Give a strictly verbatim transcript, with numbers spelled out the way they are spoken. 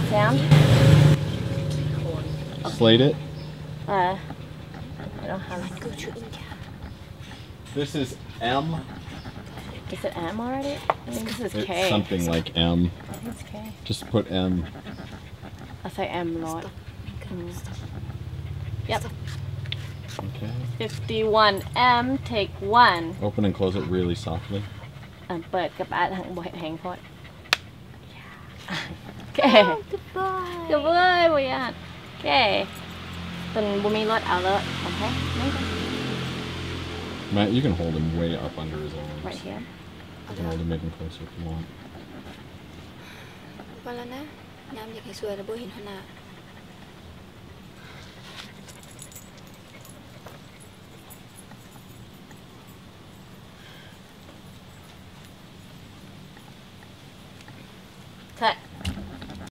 sound? Slate it? Uh, I don't have it. This is M. Is it M already? I think this is It's K. something like M. I think it's K. Just put M. I'll say M lot. Mm. Yep. Okay. fifty-one M, take one. Open and close it really softly. อ่ะเปิดกับอาร์ตทั้งบ่แหงพอดโอเค Good boy. Good boy บ่ยากโอเคตอนบ่มีรถเอาแล้วโอเคนั่งกัน Matt, you can hold him way up under his arms. right here You can hold him even closer if you want. พอแล้วนะน้ำอยากให้สวยแล้วบ่เห็นหน้า